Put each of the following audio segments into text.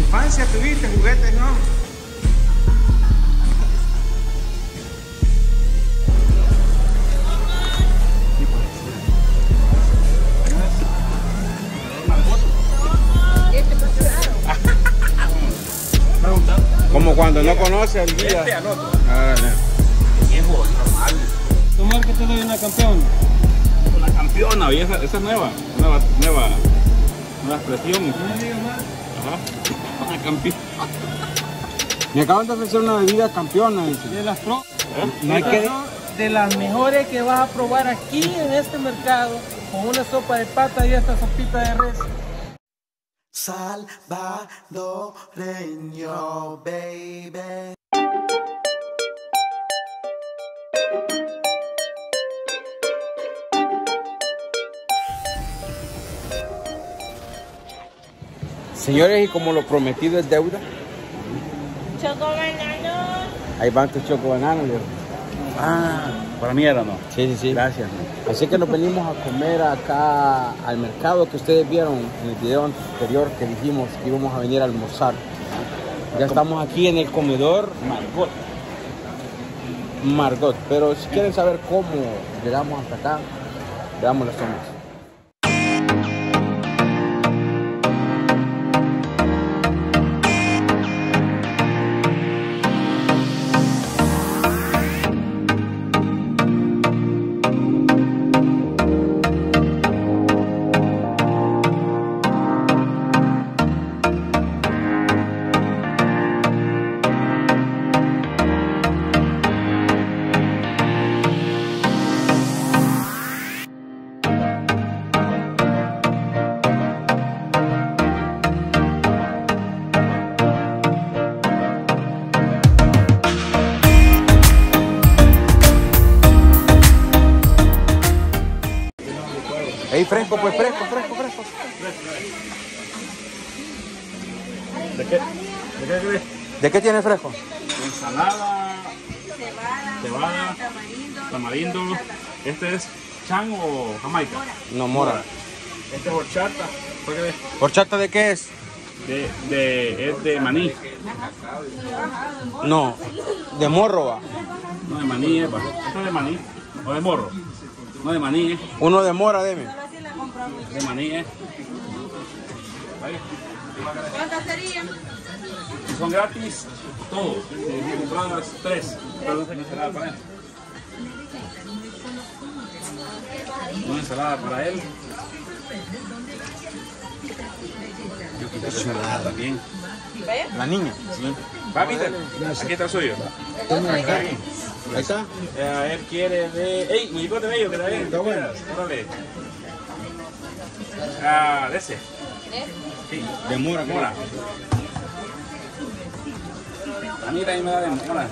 infancia tuviste juguetes, ¿no? Como cuando no conoce el guía. Viejo, normal. Tomar que te doy una campeona. Una campeona, y esa es nueva expresión. Ajá. Una campeona. Me acaban de ofrecer una bebida campeona, dice. De las pro. No hay que... De las mejores que vas a probar aquí en este mercado, con una sopa de pata y esta sopita de res. Salvadoreño, baby. Señores, y como lo prometido es deuda. Chocobananos. Ahí van tus chocobananos, Leo. Ah, para mí era no. Sí, sí, sí. Gracias. Así que nos venimos a comer acá al mercado que ustedes vieron en el video anterior que dijimos que íbamos a venir a almorzar. Ya estamos aquí en el comedor Margot. Pero si quieren saber cómo llegamos hasta acá, veamos las tomas. Ey, fresco, pues fresco. ¿De qué crees? ¿De qué tiene fresco? Ensalada, cebada, tamarindo. ¿Este es chan o jamaica? No, mora. Este es horchata. ¿Horchata de qué es? Es de maní. No, de morro va. No, de maní, esto es de maní. O de morro. No, de maní, Uno de mora, deme. De maní, ¿Cuántas serían? Son gratis todos. Si compras 3, pero no tengo ensalada para él. Una ensalada para él. Yo quité ensalada también. La niña. Sí. Papi, aquí está el suyo. Ahí está. Él quiere de... ¡Ey! Me llegó de medio que también. Está bueno. Órale. Ah, de ese. Sí. De mora. Mora. A mí también me da de mora.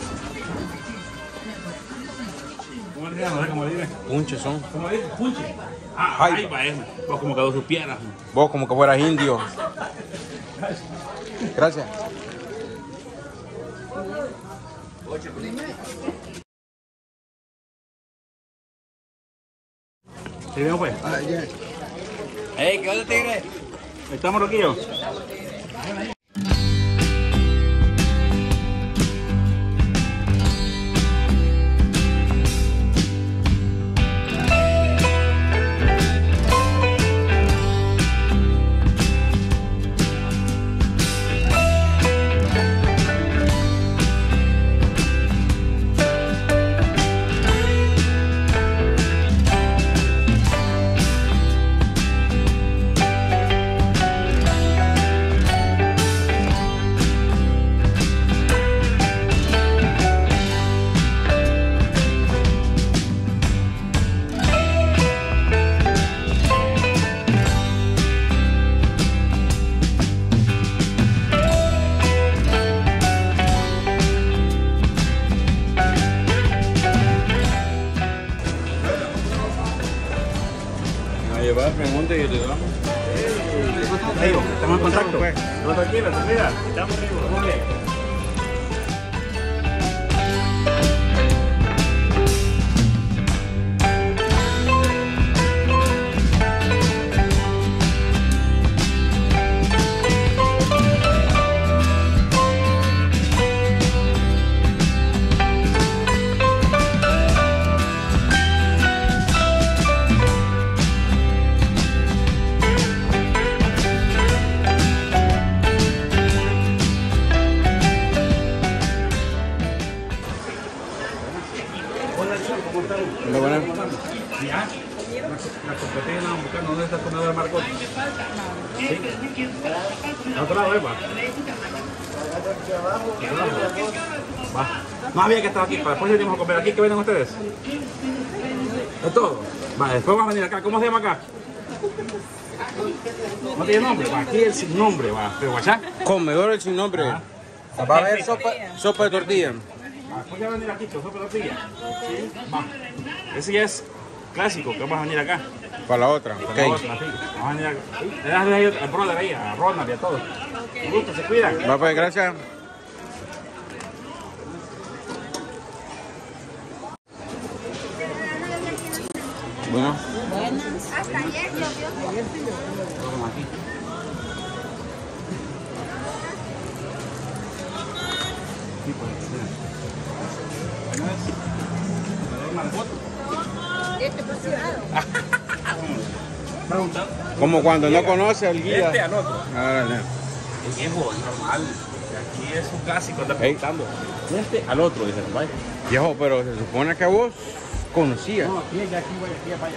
¿Cómo le llamas? ¿Cómo le dices? Punche son. ¿Cómo le dices? Punche. Ah, Ay, va eso. Vos como quedó sus piernas. Vos como que fueras indio. Gracias. ¿Sí veo pues? Ey, ¿qué onda, tigre? ¿Estamos roquillos? llevar, pregunta y le damos. Estamos en contacto. No, tranquila, mira, estamos vivos. la competencia, buscando dónde está el comedor Margot. ¿Sí? Al otro lado, va. Va. No había que estar aquí, para después venimos a comer aquí. ¿Qué venden ustedes? De todo. Va, después vamos a venir acá. ¿Cómo se llama acá? No tiene nombre, va. Aquí es sin nombre, va. Pero guachá. Comedor sin nombre. Ajá. Va a haber sopa de tortilla. Después ya va a venir aquí, sopa de tortilla. Sí. Va. Ese ya es clásico, que vamos a venir acá. Para la otra, Por ok. favor, así. Vamos a venir acá. Le das ahí al brother ahí, a Ronald y a todos. Un gusto, se cuidan. Va, pues, gracias. Bueno, Hasta ayer llovió. Vamos aquí. Sí, pues, mira. Este posicionado. Pregunta. como cuando no conoce al guía. Este al otro. Árale. El viejo, es normal. Aquí es un clásico, anda Ey. preguntando. Este al otro, dice, vaya. Viejo, pero se supone que vos conocías. No, aquí, ya aquí, vaya.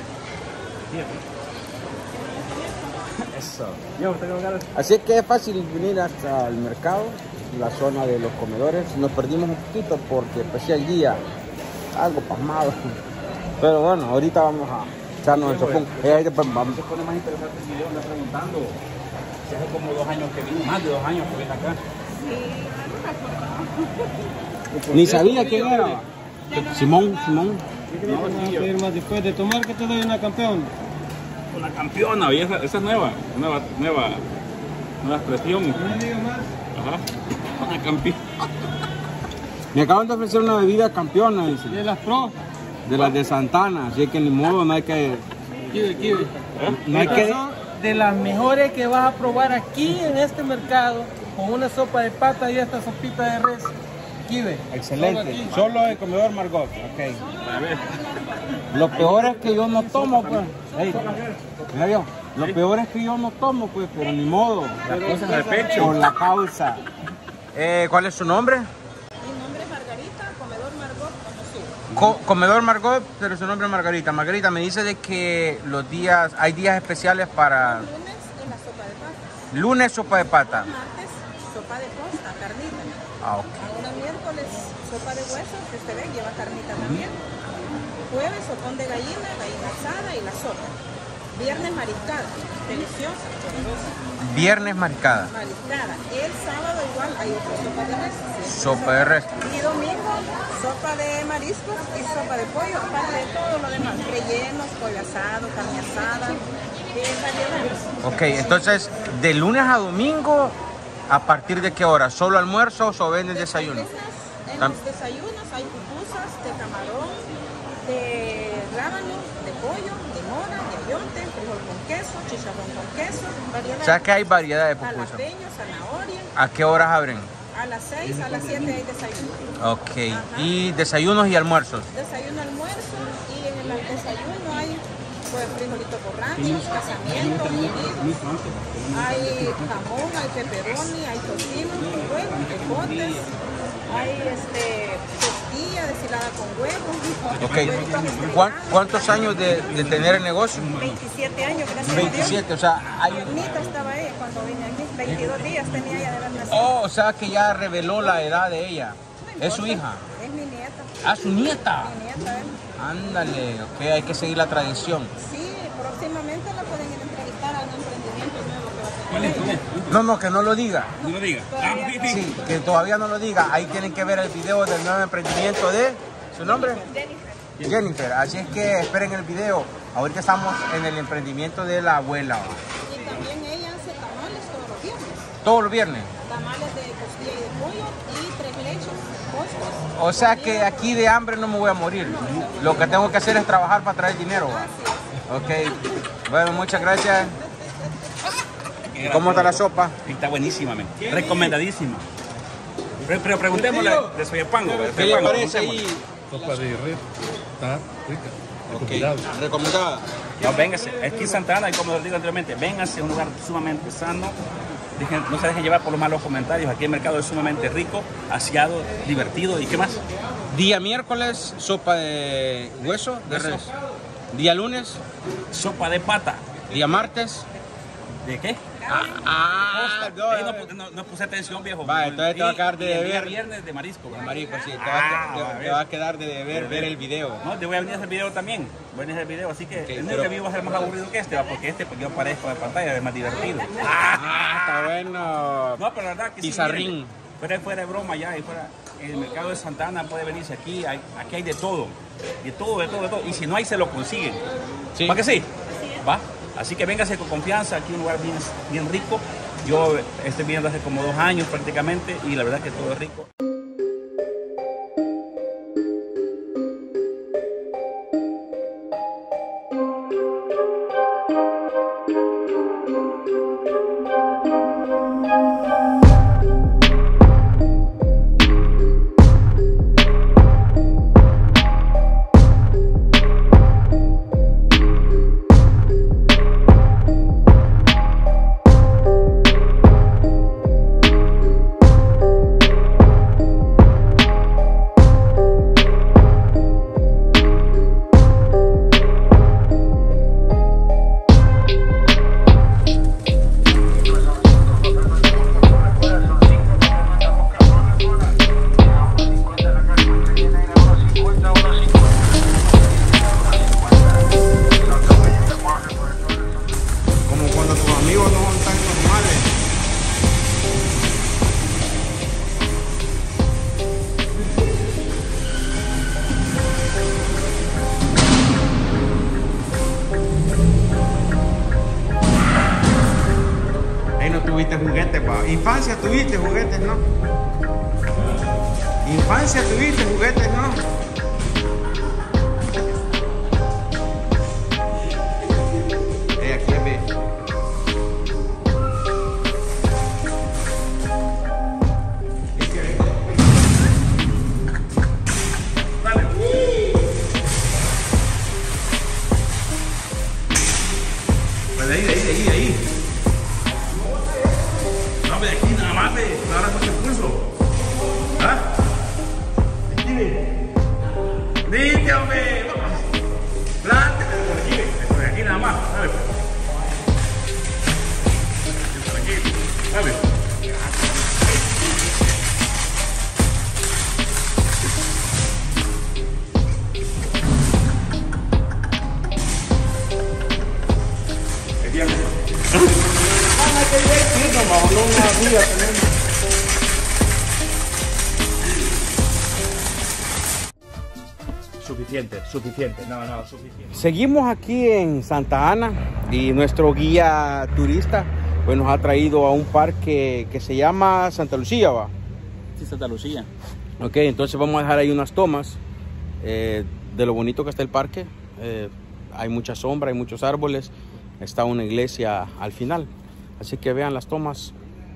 Aquí. Eso. Yo, ¿usted qué va a ganar? Así que es fácil venir hasta el mercado, la zona de los comedores. Nos perdimos un poquito porque pues el guía algo pasmado. Pero bueno, ahorita vamos a echarnos el sopón. Ahí después vamos. Se pone más interesante el video, anda preguntando. Si hace como 2 años que vino, más de 2 años que viene acá. Ni sabía quién era. Simón. Después de tomar, que te doy una campeón. Una campeona, vieja, esa es nueva expresión. No digo más. Ajá. Una campeona. Me acaban de ofrecer una bebida campeona, dice, De las pro. de las de Santana. Así que ni modo, no hay que. Kiwi. No hay que. Son de las mejores que vas a probar aquí en este mercado, con una sopa de pata y esta sopita de res. Kiwi. Excelente. Solo el comedor Margot. Ok. A ver. Lo peor es que yo no tomo, pues. Ey, mira yo, lo peor es que yo no tomo, pues, pero ni modo. Las cosas de pecho. Por la causa. ¿Cuál es su nombre? Mi nombre es Margarita, comedor Margot, conocido. Comedor Margot, pero su nombre es Margarita. Margarita, me dice de que hay días especiales para Lunes en la sopa de pasta. lunes sopa de pata. Martes, sopa de posta, carnita. Ah, ok. Ahora miércoles, sopa de hueso, que usted ve, lleva carnita también. Jueves, sopón de gallina asada y la sopa. Viernes, mariscada, deliciosa, poderosa. Viernes mariscada. Mariscada. El sábado igual hay otra sopa de res. ¿Sí? Sopa de res. Y domingo, sopa de mariscos y sopa de pollo, aparte de todo lo demás. Rellenos, pollo asado, carne asada, variedades. Ok, entonces, de lunes a domingo, ¿a partir de qué hora? ¿Solo almuerzos o venden desayuno? En los desayunos hay pupusas de camarón, de rábano, de pollo, de mora, de ayote, frijol con queso, chicharrón con queso, variedades. O sea que hay variedad de pupusas. Jalapeño, zanahoria. ¿A qué horas abren? A las 6, a las 7 hay desayuno. Ok, y desayunos y almuerzos. Desayuno, almuerzo, y en el desayuno hay pues frijolito con ranchos, casamiento, molidos, hay jamón, hay pepperoni, hay tocino con huevo, ejotes, hay tortilla deshilada con huevo. Ok, huevitos estrellados. ¿cuántos años de tener el negocio? 27 años, gracias a Dios. 27, o sea, hay... Bonita estaba ella cuando vine aquí, 22 días tenía ella de haber nacido. Oh, o sea que ya reveló la edad de ella. ¿Es su hija? Es mi nieta, Ah, su nieta. mi nieta. Ándale, ok, hay que seguir la tradición. Sí, próximamente la pueden ir a entrevistar a un emprendimiento nuevo que va a tener ella. No, que no lo diga. No lo diga. Sí, que todavía no lo diga. Ahí tienen que ver el video del nuevo emprendimiento de... ¿Su nombre? Jennifer. Así es que esperen el video. Ahorita estamos en el emprendimiento de la abuela. Y también ella hace tamales todos los viernes. Todos los viernes. Tamales de costilla y de pollo y 3 leches, postres. O sea que aquí de hambre no me voy a morir. Lo que tengo que hacer es trabajar para traer dinero. Ok. Bueno, muchas gracias. ¿Cómo está la sopa? Está buenísima, men. Recomendadísima. Pero preguntémosle de Soyapango. ¿Qué le parece ahí? Sopa de res está rica, recomendable. Recomendada. No, véngase. Aquí en Santa Ana, y como les digo anteriormente, véngase a un lugar sumamente sano. No se dejen llevar por los malos comentarios. Aquí el mercado es sumamente rico, aseado, divertido. ¿Y qué más? Día miércoles, sopa de hueso de res. Día lunes, sopa de pata. día martes. ¿De qué? No puse atención, viejo. Va, entonces te va a quedar de y el día deber. viernes de marisco. ¿verdad? Marico, sí, Ah, te va a quedar de deber ver el video. No, te voy a venir a hacer video también. Voy a venir a hacer video, así que Ok, el pero- review va a ser más aburrido que este, ¿va? Porque este, pues yo aparezco en pantalla, es más divertido. Está bueno. No, pero la verdad que sí, Pizarrín. miren, fuera de broma ya, y fuera, en el mercado de Santa Ana puede venirse aquí, aquí hay de todo. De todo. Y si no hay, se lo consiguen. Sí. ¿Va que sí? ¿Va? Así que véngase con confianza, aquí un lugar bien rico. Yo estoy viviendo hace como 2 años prácticamente y la verdad que todo es rico. Como cuando tus amigos no son tan normales. Ahí no tuviste juguetes, pa. Infancia tuviste juguetes, ¿no? Infancia tuviste juguetes, ¿no? Aquí ve. Pues de ahí. No, de aquí nada más, no agarras mucho impulso. ¿Ah? Dite, hombre. Plante, por aquí nada más, ¿sabes? Por aquí, ¿sabes? Es bien. Suficiente, suficiente. Seguimos aquí en Santa Ana y nuestro guía turista pues nos ha traído a un parque que se llama Santa Lucía, ¿va? Sí, Santa Lucía. Ok, entonces vamos a dejar ahí unas tomas de lo bonito que está el parque. Hay mucha sombra, hay muchos árboles, está una iglesia al final, así que vean las tomas.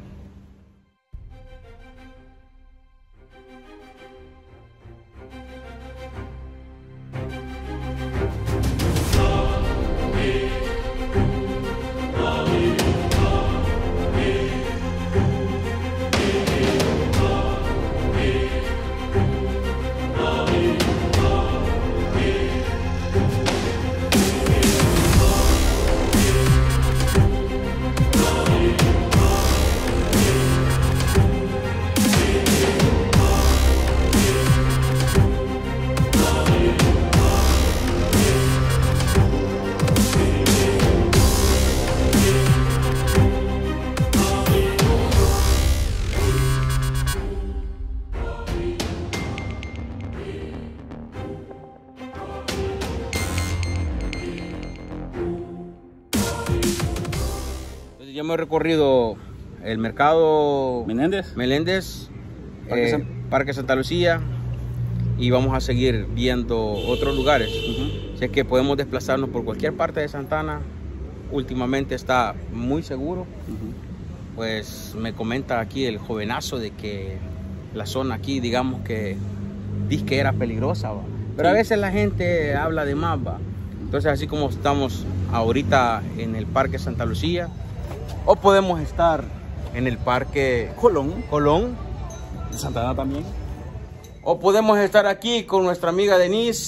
Ya hemos recorrido el mercado Meléndez. Parque Santa Lucía y vamos a seguir viendo otros lugares. Así que podemos desplazarnos por cualquier parte de Santa Ana. Últimamente está muy seguro. Pues me comenta aquí el jovenazo de que la zona aquí, digamos que dice que era peligrosa, ¿va? Pero a veces la gente habla de más, ¿va? Entonces, así como estamos ahorita en el Parque Santa Lucía, o podemos estar en el Parque Colón, Santa Ana también. o podemos estar aquí con nuestra amiga Denise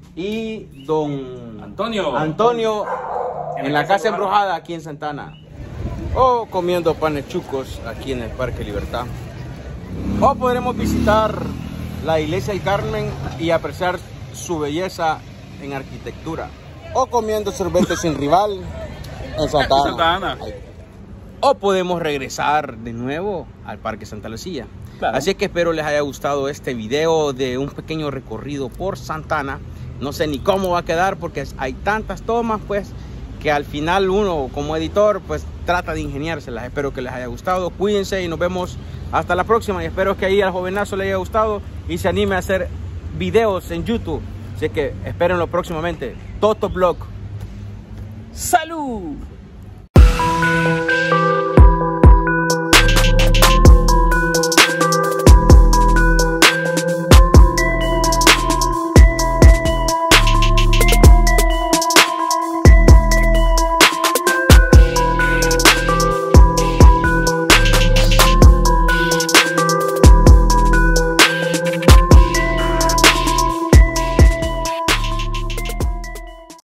y don Antonio en la Casa Embrujada aquí en Santana. O comiendo panes chucos aquí en el Parque Libertad. O podremos visitar la Iglesia del Carmen y apreciar su belleza en arquitectura. O comiendo sorbete sin rival en Santana. O podemos regresar de nuevo al Parque Santa Lucía. Claro. Así que espero les haya gustado este video de un pequeño recorrido por Santana. No sé ni cómo va a quedar porque hay tantas tomas, pues, que al final uno como editor pues trata de ingeniárselas. Espero que les haya gustado. Cuídense y nos vemos hasta la próxima. Y espero que ahí al jovenazo le haya gustado y se anime a hacer videos en YouTube. Así que espérenlo próximamente. Toto Vlog. ¡Salud!